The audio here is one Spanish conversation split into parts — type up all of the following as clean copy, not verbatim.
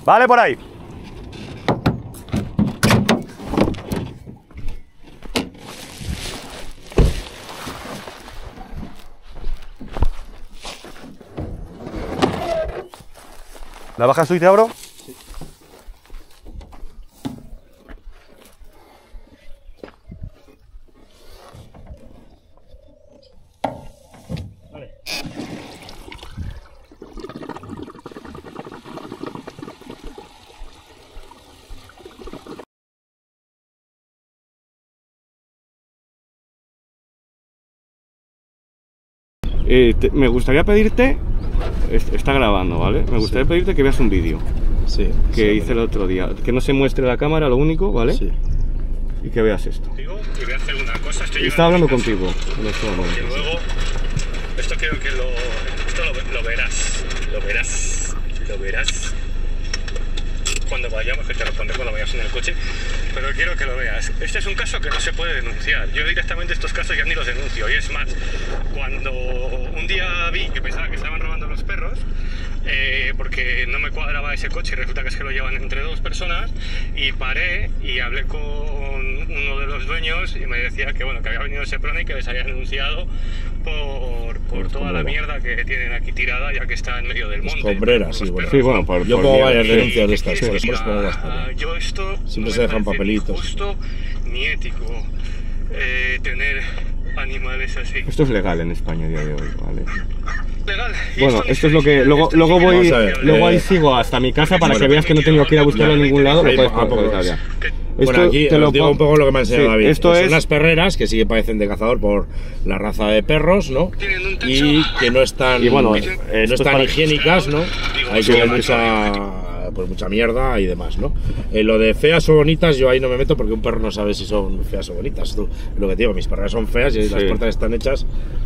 Vale, por ahí. ¿La bajas tú y te abro? Sí. Vale. Me gustaría pedirte... Está grabando, ¿vale? Me gustaría pedirte que veas un vídeo. Sí. Que hice el otro día. Que no se muestre la cámara, lo único, ¿vale? Sí. Y que veas esto. Y voy a hacer una cosa. Estaba hablando contigo en este momento. Y luego, esto quiero que lo verás. Lo verás. Cuando vayamos, que te responderé cuando vayas en el coche. Pero quiero que lo veas. Este es un caso que no se puede denunciar. Yo directamente estos casos ya ni los denuncio. Y es más, cuando un día vi que pensaba que estaban robando los perros, porque no me cuadraba ese coche y resulta que es que lo llevan entre dos personas, y paré y hablé con uno de los dueños y me decía que bueno, que había venido Seprona y que les había denunciado por toda la mierda que tienen aquí tirada, ya que está en medio del monte. Escombreras, sí, bueno. Sí, bueno, Yo pongo varias denuncias de estas, por eso pongo Yo bastante. esto Siempre no se me dejan parece papelitos. ni justo ni ético tener animales así. Esto es legal en España a día de hoy, ¿vale? Legal. Y Bueno, ni esto es lo que... siquiera- Luego esto ni voy... Vamos a ver, Luego ahí sigo hasta mi casa para que bueno, veas que no tengo que ir a buscarlo a ningún lado. Lo ahí puedes poco poner más. ya. Bueno, aquí os digo un poco lo que me ha enseñado Sí, David. esto Son es... las perreras, que sí que parecen de cazador por la raza de perros, ¿no? Tienen un techo. Y que no están, Y bueno, no esto están para- higiénicas, ¿no? Hay que ver mucha mierda y demás, ¿no? Lo de feas o bonitas, yo ahí no me meto porque un perro no sabe si son feas o bonitas. Tú, lo que te digo, mis perreras son feas y las puertas están hechas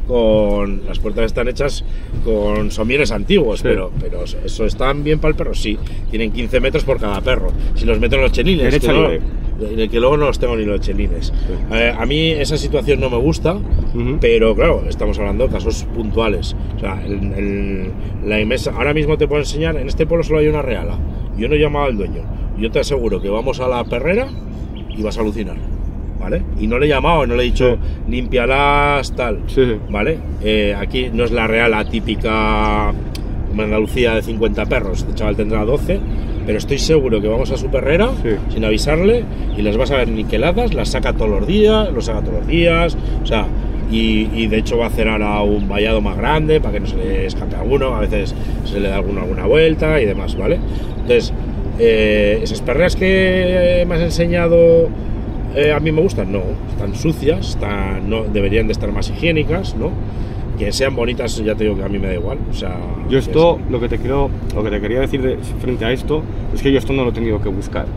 con somieres antiguos, Sí. pero eso están bien para el perro, sí. Tienen 15 metros por cada perro. Si los meto en los chelines, Derecha libre. que luego no los tengo ni los chelines. A mí esa situación no me gusta, pero claro, estamos hablando de casos puntuales. O sea, la inmensa, ahora mismo te puedo enseñar, en este pueblo solo hay una reala. Yo no he llamado al dueño. Yo te aseguro que vamos a la perrera y vas a alucinar, ¿vale? Y no le he llamado, no le he dicho límpialas, tal, Sí. ¿vale? Aquí no es la reala típica como en Andalucía de 50 perros. Este chaval tendrá 12. Pero estoy seguro que vamos a su perrera sin avisarle y las vas a ver niqueladas, las saca todos los días, o sea, y de hecho va a hacer ahora un vallado más grande para que no se le escape alguno, a veces se le da alguna vuelta y demás, ¿vale? Entonces, esas perreras que me has enseñado a mí me gustan, no, están sucias, no, deberían de estar más higiénicas, ¿no? Que sean bonitas, ya te digo que a mí me da igual. O sea, Yo esto, lo que te quería decir frente a esto, es que yo esto no lo he tenido que buscar.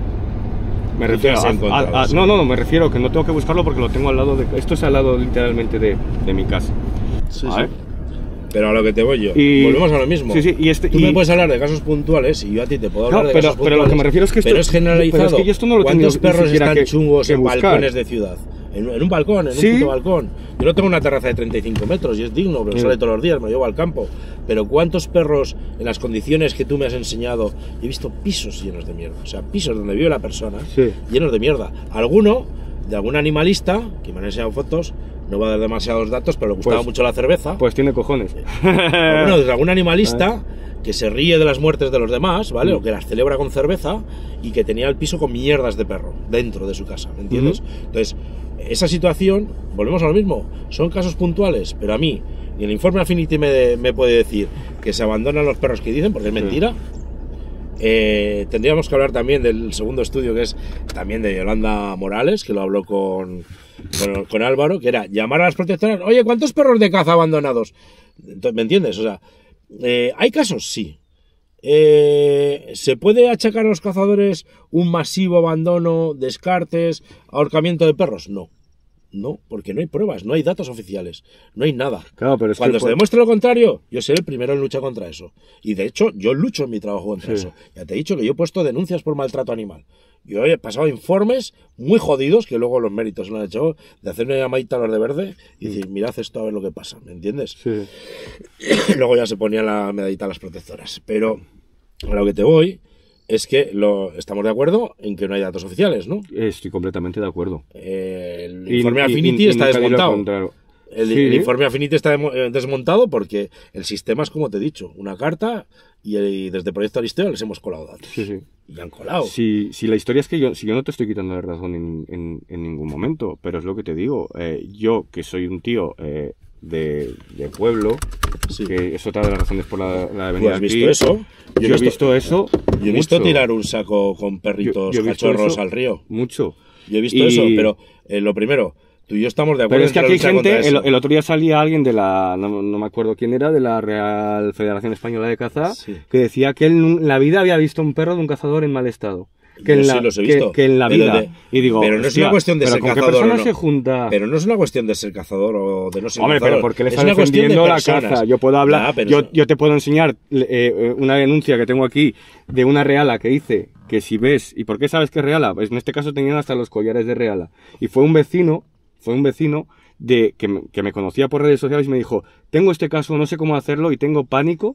Me refiero no, me refiero que no tengo que buscarlo porque lo tengo al lado de... Esto es al lado literalmente de mi casa. Sí, ¿Vale? sí. Pero a lo que te voy yo, Y... volvemos a lo mismo. Sí, sí, Tú me puedes hablar de casos puntuales y yo a ti te puedo hablar de casos puntuales. Pero lo que me refiero es que esto... Pero es generalizado. Pero es que yo esto no lo he tenido ¿Cuántos perros ni siquiera están chungos que en buscar? balcones de ciudad? En un balcón, en un puto balcón. Yo no tengo una terraza de 35 metros y es digno, pero sale todos los días, me lo llevo al campo. Pero ¿cuántos perros en las condiciones que tú me has enseñado? He visto pisos llenos de mierda. O sea, pisos donde vive la persona llenos de mierda. Alguno, de algún animalista, que me han enseñado fotos, no va a dar demasiados datos, pero le gustaba mucho la cerveza. Pues tiene cojones. Bueno, de algún animalista que se ríe de las muertes de los demás, ¿vale? O que las celebra con cerveza y que tenía el piso con mierdas de perro dentro de su casa, ¿me entiendes? Entonces, esa situación, volvemos a lo mismo, son casos puntuales, pero a mí, ni el informe Affinity me puede decir que se abandonan los perros que dicen, porque es mentira. Tendríamos que hablar también del segundo estudio, que es también de Yolanda Morales, que lo habló con Álvaro, que era llamar a las protectoras, oye, ¿cuántos perros de caza abandonados? Entonces, ¿me entiendes? O sea, ¿hay casos? Sí. ¿Se puede achacar a los cazadores un masivo abandono, descartes, ahorcamiento de perros? No. No, porque no hay pruebas, no hay datos oficiales, no hay nada. Claro, pero cuando se demuestre lo contrario, yo seré el primero en luchar contra eso. Y de hecho, yo lucho en mi trabajo contra eso. Ya te he dicho que yo he puesto denuncias por maltrato animal. Yo he pasado informes muy jodidos, que luego los méritos lo han hecho, de hacer una llamadita a los de verde y decir, mirad esto a ver lo que pasa, ¿me entiendes? Sí. Luego ya se ponía la medallita a las protectoras. Pero a lo que te voy, es que estamos de acuerdo en que no hay datos oficiales, ¿no? Estoy completamente de acuerdo. El informe Affinity está desmontado. El informe Affinity está desmontado porque el sistema es como te he dicho, una carta y desde Proyecto Aristeo les hemos colado datos. Sí. Y han colado. Si la historia es que yo no te estoy quitando la razón en ningún momento, pero es lo que te digo. Yo, que soy un tío de pueblo, que es otra de las razones por la venida aquí. ¿Has visto eso? Yo he visto eso. Yo he visto tirar un saco con perritos cachorros al río. Mucho. Yo he visto eso, pero lo primero... Tú y yo estamos de acuerdo. Pero es que aquí hay gente, el otro día salía alguien de la, no me acuerdo quién era, de la Real Federación Española de Caza, que decía que él en la vida había visto un perro de un cazador en mal estado. Que los he visto. Que en la vida. Y digo, pero no es una cuestión de ser cazador. No se junta. Pero no es una cuestión de ser cazador o de no ser Hombre, cazador. pero ¿por qué le estás defendiendo la caza? Yo puedo hablar, yo te puedo enseñar una denuncia que tengo aquí de una reala que dice que si ves, ¿y por qué sabes que es reala? Pues en este caso tenían hasta los collares de reala. Y fue un vecino que me conocía por redes sociales y me dijo, tengo este caso, no sé cómo hacerlo y tengo pánico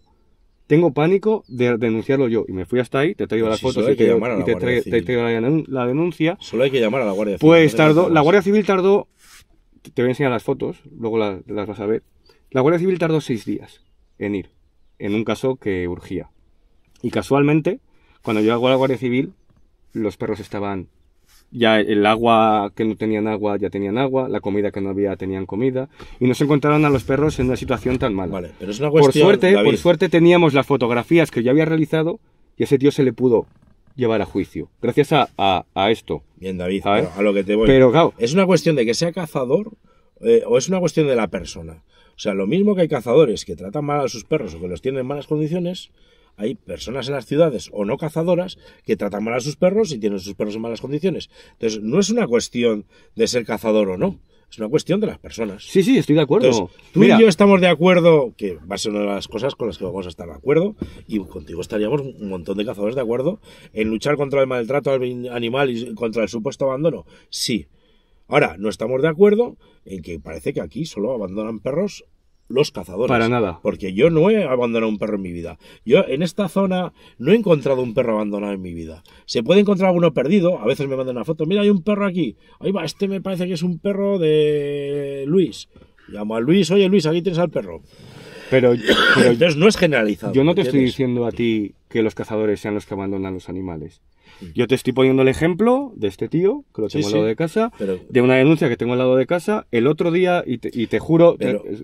de denunciarlo yo. Y me fui hasta ahí, te traigo las fotos y te traigo la denuncia. Solo hay que llamar a la Guardia Civil. Pues la Guardia Civil tardó, te voy a enseñar las fotos, luego las vas a ver. La Guardia Civil tardó 6 días en ir, en un caso que urgía. Y casualmente, cuando yo hago a la Guardia Civil, los perros estaban... Ya el agua que no tenían agua, ya tenían agua, la comida que no había, tenían comida, y no se encontraron a los perros en una situación tan mala. Vale, pero es una cuestión, por suerte teníamos las fotografías que yo había realizado y a ese tío se le pudo llevar a juicio, gracias a esto. Bien, David, a lo que te voy. Pero claro, ¿es una cuestión de que sea cazador o es una cuestión de la persona? O sea, lo mismo que hay cazadores que tratan mal a sus perros o que los tienen en malas condiciones, hay personas en las ciudades o no cazadoras que tratan mal a sus perros y tienen sus perros en malas condiciones. Entonces, no es una cuestión de ser cazador o no, es una cuestión de las personas. Sí, estoy de acuerdo. Entonces, tú y yo estamos de acuerdo, que va a ser una de las cosas con las que vamos a estar de acuerdo, y contigo estaríamos un montón de cazadores de acuerdo en luchar contra el maltrato animal y contra el supuesto abandono. Sí. Ahora, no estamos de acuerdo en que parece que aquí solo abandonan perros los cazadores. Para nada. Porque yo no he abandonado un perro en mi vida. Yo en esta zona no he encontrado un perro abandonado en mi vida. Se puede encontrar uno perdido. A veces me mandan una foto. Mira, hay un perro aquí. Ahí va, este me parece que es un perro de Luis. Llamo a Luis. Oye, Luis, aquí tienes al perro. Pero entonces no es generalizado. Yo no te estoy diciendo a ti que los cazadores sean los que abandonan los animales. Yo te estoy poniendo el ejemplo de este tío, que lo tengo al lado de casa, de una denuncia que tengo al lado de casa, el otro día, y te juro,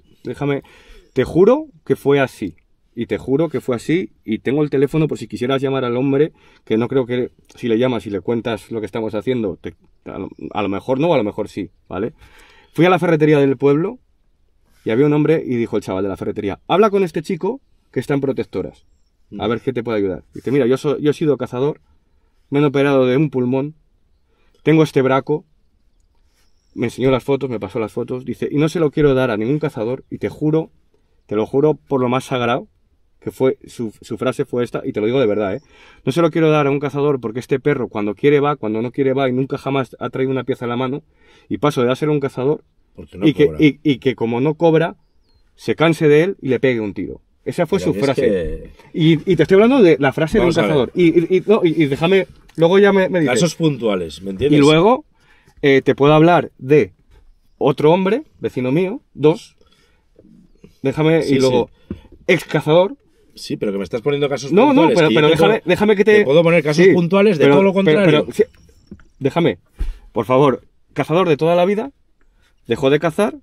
te juro que fue así. Y te juro que fue así, y tengo el teléfono por si quisieras llamar al hombre, que no creo que si le llamas y le cuentas lo que estamos haciendo, a lo mejor no, a lo mejor sí, ¿vale? Fui a la ferretería del pueblo, y había un hombre, y dijo el chaval de la ferretería, habla con este chico que está en protectoras, a ver qué te puede ayudar. Dice, mira, yo he sido cazador, me han operado de un pulmón, tengo este braco, me enseñó las fotos, me pasó las fotos, dice, y no se lo quiero dar a ningún cazador, y te lo juro por lo más sagrado, que fue su frase fue esta, y te lo digo de verdad, no se lo quiero dar a un cazador porque este perro cuando quiere va, cuando no quiere va, y nunca jamás ha traído una pieza en la mano, y paso de ser un cazador, no y que como no cobra, se canse de él y le pegue un tiro. Esa fue su frase. Y te estoy hablando de la frase de un cazador. Y déjame, luego ya me dices. Casos puntuales, ¿me entiendes? Y luego te puedo hablar de otro hombre, vecino mío, 2. Déjame, y luego, ex cazador. Sí, pero que me estás poniendo casos puntuales. No, pero déjame que te puedo poner casos puntuales de todo lo contrario. Pero, déjame, por favor, cazador de toda la vida, dejó de cazar.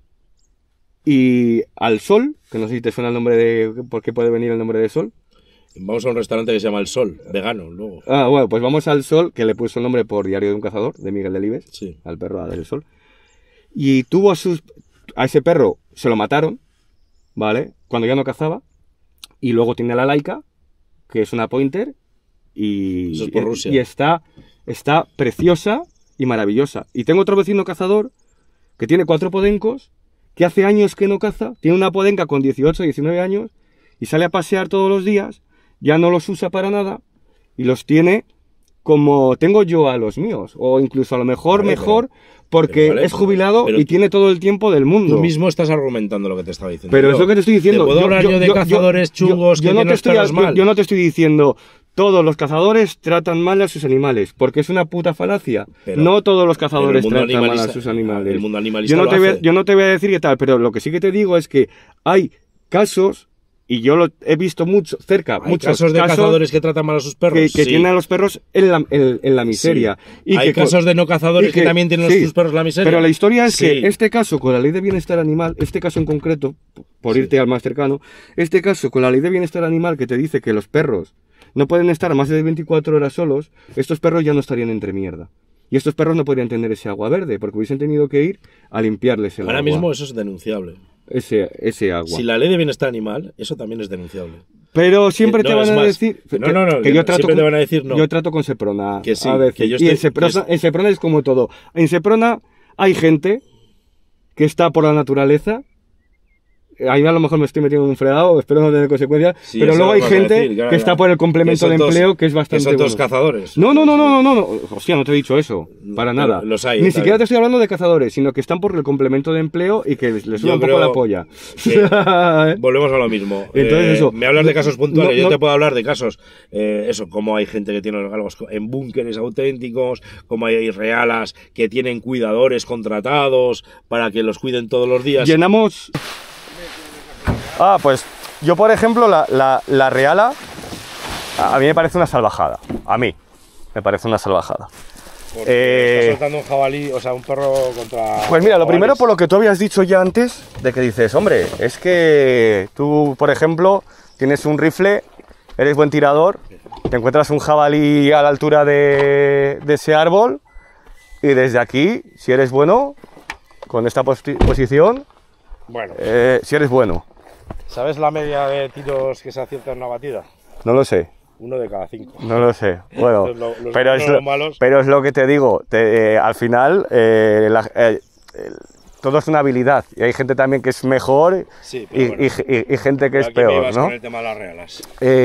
Y al Sol, que no sé si te suena el nombre de... ¿Por qué puede venir el nombre de Sol? Vamos a un restaurante que se llama El Sol, vegano, luego. Ah, bueno, pues vamos al Sol, que le puso el nombre por Diario de un Cazador, de Miguel Delibes, sí. Al perro del Sol. Y tuvo a ese perro, se lo mataron, ¿vale? Cuando ya no cazaba. Y luego tiene a la Laika, que es una pointer, y... Eso es por Rusia. Y está preciosa y maravillosa. Y tengo otro vecino cazador, que tiene 4 podencos, que hace años que no caza, tiene una podenca con 18, 19 años, y sale a pasear todos los días, ya no los usa para nada, y los tiene como tengo yo a los míos, o incluso a lo mejor porque es jubilado y tiene todo el tiempo del mundo. Tú mismo estás argumentando lo que te estaba diciendo. Pero es lo que te estoy diciendo. ¿Te puedo hablar yo de cazadores chungos que tienen los perros mal? Yo no te estoy diciendo todos los cazadores tratan mal a sus animales, porque es una puta falacia. Pero, no todos los cazadores tratan mal a sus animales. El mundo animalista yo no te voy a decir qué tal, pero lo que sí que te digo es que hay casos, y yo lo he visto mucho cerca, hay muchos casos de cazadores que tratan mal a sus perros, que tienen a los perros en la miseria. Sí. Y hay casos de no cazadores que también tienen a sus perros en la miseria. Pero la historia es que este caso con la ley de bienestar animal, este caso en concreto, por irte al más cercano, este caso con la ley de bienestar animal que te dice que los perros no pueden estar más de 24 horas solos, estos perros ya no estarían entre mierda. Y estos perros no podrían tener ese agua verde, porque hubiesen tenido que ir a limpiarles el agua. Ahora mismo eso es denunciable. Ese agua. Si la ley de bienestar animal, eso también es denunciable. Pero siempre te van a decir... Que yo trato te van a decir no. Yo trato con Seprona. Que sí, a decir, que yo y en Seprona es como todo. En Seprona hay gente que está por la naturaleza. Ahí a lo mejor me estoy metiendo en un fregado, espero no tener consecuencias, pero luego hay gente que está por el complemento de empleo, que es bastante bueno. ¿Que son todos cazadores? No. Hostia, no te he dicho eso, para nada. Los hay. Ni siquiera te estoy hablando de cazadores, sino que están por el complemento de empleo y que les suda un poco la polla. Volvemos a lo mismo. Entonces eso. Me hablas de casos puntuales, yo te puedo hablar de casos, como hay gente que tiene algo en búnkeres auténticos, como hay realas que tienen cuidadores contratados para que los cuiden todos los días. Llenamos... pues yo por ejemplo la reala a mí me parece una salvajada. A mí me parece una salvajada. Porque estás soltando un jabalí, o sea, un perro contra... Pues mira, lo primero por lo que tú habías dicho ya antes, de que dices, hombre, es que tú, por ejemplo, tienes un rifle, eres buen tirador, te encuentras un jabalí a la altura de ese árbol y desde aquí, si eres bueno, con esta posición, bueno, si eres bueno. ¿Sabes la media de tiros que se acierta en una batida? No lo sé. 1 de cada 5. No lo sé. Bueno, pero es lo que te digo. Al final, todo es una habilidad. Y hay gente también que es mejor y gente que es peor, ¿no? Con el tema de las realas.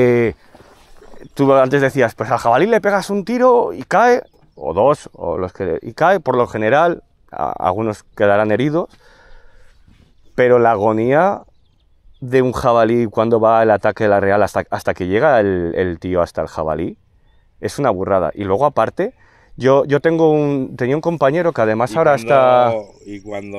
Tú antes decías, pues al jabalí le pegas un tiro y cae, o dos, y cae. Por lo general, algunos quedarán heridos. Pero la agonía de un jabalí cuando va el ataque de la real hasta que llega el tío hasta el jabalí es una burrada. Y luego aparte, yo tenía un compañero que además está... Y cuando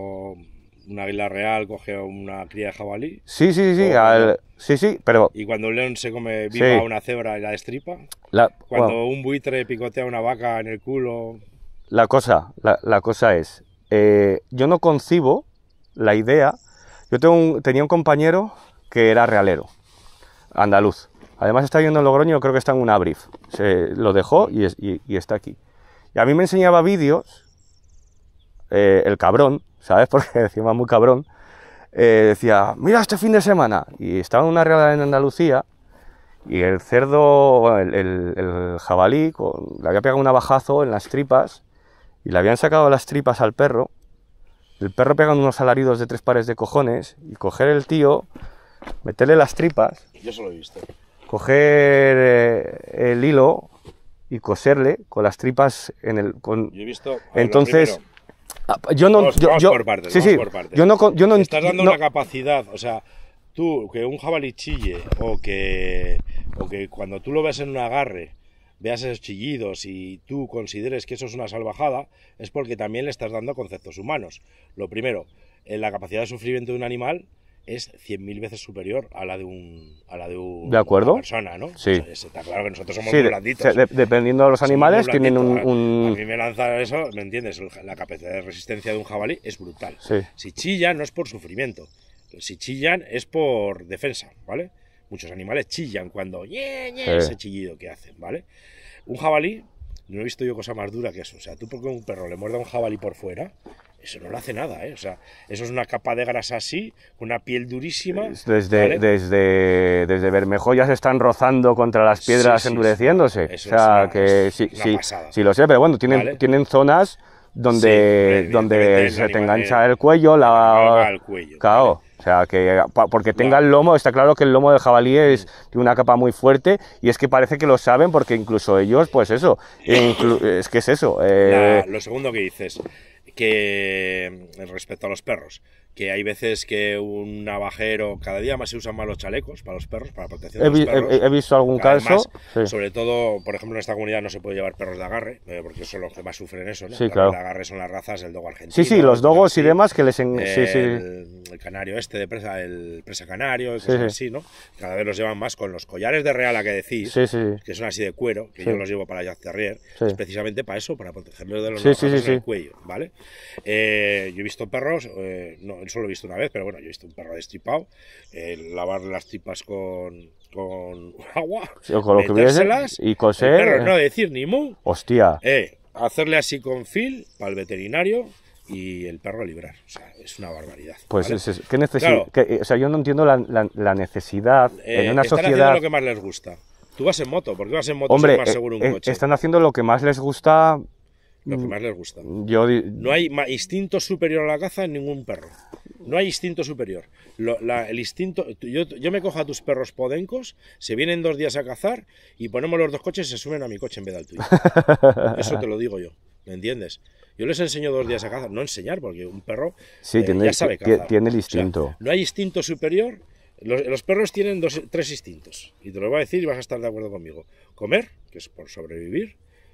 un águila real coge una cría de jabalí... Sí, pero... Y cuando un león se come viva una cebra y la destripa... Cuando un buitre picotea una vaca en el culo... La cosa es... yo no concibo la idea... Yo tenía un compañero que era realero, andaluz. Además está viviendo en Logroño, creo que está en un Abrif. Se lo dejó y está aquí. Y a mí me enseñaba vídeos, el cabrón, ¿sabes? Porque encima muy cabrón. Decía, mira este fin de semana. Y estaba en una realada en Andalucía y el cerdo, bueno, el jabalí, le había pegado un navajazo en las tripas y le habían sacado las tripas al perro. El perro pega unos alaridos de 3 pares de cojones y coger el tío, meterle las tripas. Yo eso lo he visto. Coger el hilo y coserle con las tripas en el... Yo he visto... Entonces... Yo no... Vamos por partes. Yo no estás dando una capacidad, o sea, tú, que un jabalí chille o que cuando tú lo ves en un agarre veas esos chillidos y tú consideres que eso es una salvajada, es porque también le estás dando conceptos humanos. Lo primero, la capacidad de sufrimiento de un animal es 100.000 veces superior a la de ¿De acuerdo? Una persona, ¿no? Sí. O sea, está claro que nosotros somos muy blanditos. Dependiendo de los animales, tienen un... A mí me lanza eso, ¿me entiendes? La capacidad de resistencia de un jabalí es brutal. Sí. Si chillan no es por sufrimiento, si chillan es por defensa, ¿vale? Muchos animales chillan cuando ese chillido que hacen, ¿vale? Un jabalí, no he visto yo cosa más dura que eso. O sea, tú porque un perro le muerda a un jabalí por fuera, eso no le hace nada, ¿eh? O sea, eso es una capa de grasa así, una piel durísima. Desde Bermejo ya se están rozando contra las piedras endureciéndose. Eso o sea, sí lo sé, pero bueno, tienen zonas donde se te engancha el cuello, el cuello. Claro. ¿Vale? O sea, que porque tenga el lomo, está claro que el lomo del jabalí tiene una capa muy fuerte y es que parece que lo saben porque incluso ellos, pues eso, es que es eso. Lo segundo que dices, que respecto a los perros, que hay veces que un navajero, cada día más se usan más los chalecos para los perros, para la protección de los perros. He visto algún caso. Más, sí. Sobre todo, por ejemplo, en esta comunidad no se puede llevar perros de agarre, porque son los que más sufren eso, ¿no? Sí, Los claro. de agarre son las razas, el dogo argentino. Sí, los dogos y demás que les... El canario de presa, el presa canario, cosas así, ¿no? Cada vez los llevan más con los collares de reala que decís, que son así de cuero, que yo los llevo para Jack Terrier, es precisamente para eso, para protegerlos de los navajazos en el cuello, ¿vale? Yo he visto perros, no, solo he visto una vez, pero bueno, yo he visto un perro destripado, lavar las tripas con agua, o con lo que hubiese, y coser. El perro no decir ni mu. Hostia. Hacerle así con fil para el veterinario y el perro librar. O sea, es una barbaridad. Pues ¿vale? ¿qué necesidad? Claro. O sea, yo no entiendo la necesidad en una sociedad. Están haciendo lo que más les gusta. Tú vas en moto, ¿por qué vas en moto? Hombre, es más seguro un coche. Están haciendo lo que más les gusta. Lo que más les gusta. No hay instinto superior a la caza en ningún perro. No hay instinto superior. El instinto. Yo me cojo a tus perros podencos, se vienen 2 días a cazar y ponemos los 2 coches y se suben a mi coche en vez del tuyo. Eso te lo digo yo. ¿Me entiendes? Yo les enseño 2 días a cazar. No enseñar, porque un perro ya sabe cazar. Tiene el instinto. O sea, no hay instinto superior. Los perros tienen 3 instintos. Y te lo voy a decir y vas a estar de acuerdo conmigo. Comer, que es por sobrevivir.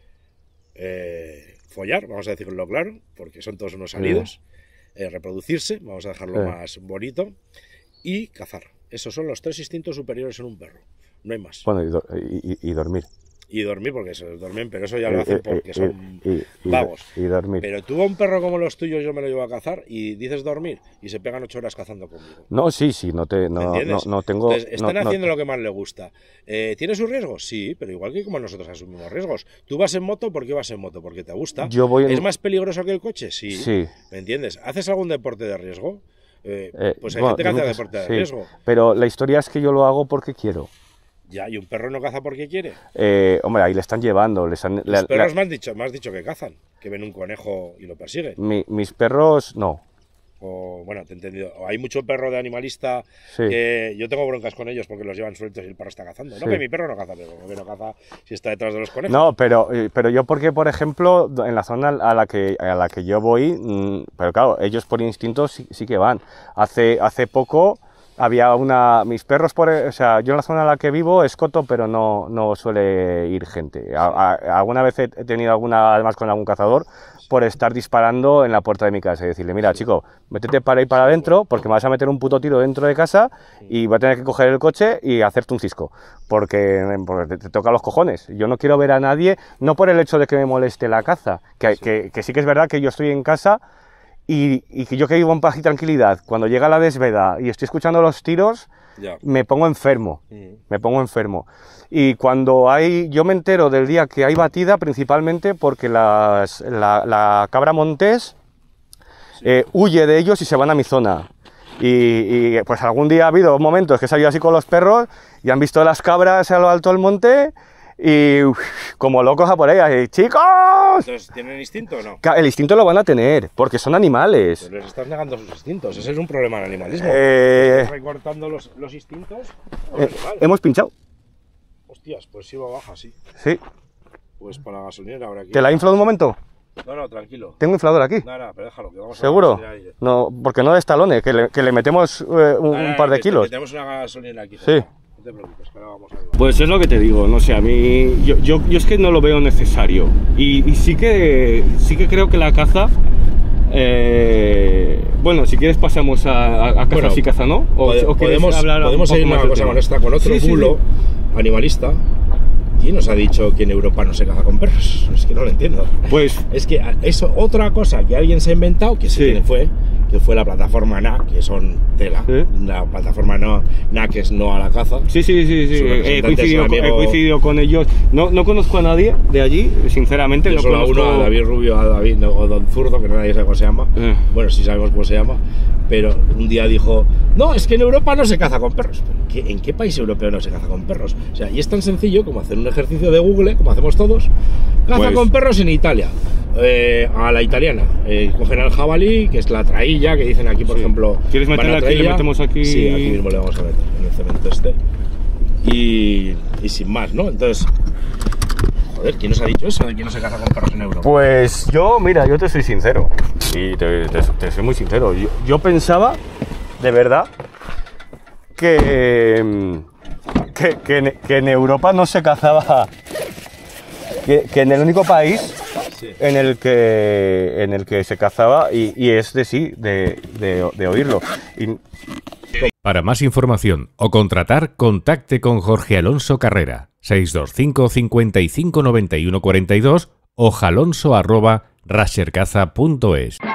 Follar, vamos a decirlo claro, porque son todos unos salidos. Reproducirse, vamos a dejarlo más bonito. Y cazar. Esos son los 3 instintos superiores en un perro. No hay más. Bueno, y dormir. Y dormir, porque se duermen, pero eso ya lo hacen porque son vagos. Y dormir. Pero tú a un perro como los tuyos yo me lo llevo a cazar y dices dormir y se pegan 8 horas cazando conmigo. No, sí, no tengo... Entonces, están haciendo lo que más les gusta. ¿Tiene sus riesgos? Sí, pero igual que como nosotros asumimos riesgos. Tú vas en moto, ¿por qué vas en moto? Porque te gusta. ¿Es más peligroso que el coche? Sí. ¿Me entiendes? ¿Haces algún deporte de riesgo? Pues hay gente que hace deporte de riesgo. Pero la historia es que yo lo hago porque quiero. Ya, ¿y un perro no caza porque quiere? Hombre, ahí le están llevando. Los perros me has dicho que cazan, que ven un conejo y lo persiguen. Mis perros, no. Bueno, te he entendido. Hay mucho perro de animalista que yo tengo broncas con ellos porque los llevan sueltos y el perro está cazando. No que mi perro no caza, pero como que no caza si está detrás de los conejos. No, pero yo porque, por ejemplo, en la zona a la que yo voy, pero claro, ellos por instinto sí que van. Hace poco... Había mis perros, o sea, yo en la zona en la que vivo es coto, pero no suele ir gente. Alguna vez he tenido además con algún cazador, por estar disparando en la puerta de mi casa y decirle, mira, chico, métete para ir para adentro, porque me vas a meter un puto tiro dentro de casa y voy a tener que coger el coche y hacerte un cisco, porque te toca los cojones. Yo no quiero ver a nadie, no por el hecho de que me moleste la caza, que sí que es verdad que yo estoy en casa. Y que yo que vivo en paz y tranquilidad, cuando llega la desveda y estoy escuchando los tiros, me pongo enfermo, Y cuando yo me entero del día que hay batida, principalmente porque la cabra montés huye de ellos y se van a mi zona. Y pues algún día ha habido momentos que he salido así con los perros y han visto las cabras a lo alto del monte y como locos a por ellas, ¡chicos! Entonces, ¿tienen instinto o no? El instinto lo van a tener, porque son animales. Pero les estás negando sus instintos, ese es un problema del animalismo. ¿Estás recortando los instintos? Hemos pinchado. Hostias, pues sí va baja, sí. Sí. Pues para la gasolinera habrá aquí. ¿Te la inflo un momento? No, tranquilo. ¿Tengo inflador aquí? No, pero déjalo, que vamos ¿seguro? A gasolinera. No, porque no de estalone, que le metemos un par de kilos. Metemos una gasolinera aquí. Sí. No te preocupes, que ahora vamos a ver. Pues es lo que te digo, no sé, a mí yo es que no lo veo necesario y sí que creo que la caza, bueno, si quieres pasamos a caza sí, caza no, o podemos seguir una cosa con esta, con otro bulo animalista. ¿Quién nos ha dicho que en Europa no se caza con perros? Es que no lo entiendo. Pues es que eso, otra cosa que alguien se ha inventado, que sí que fue la plataforma NA, que son tela. La plataforma NA, que es no a la caza. Sí. He coincidido con ellos. No conozco a nadie de allí, sinceramente. Yo solo conozco a uno, a David Rubio, o Don Zurdo, que nadie sabe cómo se llama. Bueno, sí sabemos cómo se llama. Pero un día dijo, no, es que en Europa no se caza con perros. ¿Pero en qué país europeo no se caza con perros? O sea, y es tan sencillo como hacer un ejercicio de Google, como hacemos todos. Caza con perros en Italia. A la italiana. Cogen al jabalí, que es la trailla, que dicen aquí, por ejemplo. ¿Quieres meterla aquí? ¿Le metemos aquí? Sí, aquí mismo le vamos a meter, en el cemento este. Y sin más, ¿no? Entonces, Joder, ¿quién nos ha dicho eso de que no se caza con perros en Europa? Pues yo, mira, yo te soy sincero. Y te soy muy sincero. Yo pensaba, de verdad, que en Europa no se cazaba. Que en el único país sí. en el que se cazaba, y es de oírlo. Para más información o contratar, contacte con Jorge Alonso Carrera, 625 55 91 42 o jalonso@rasercaza.es.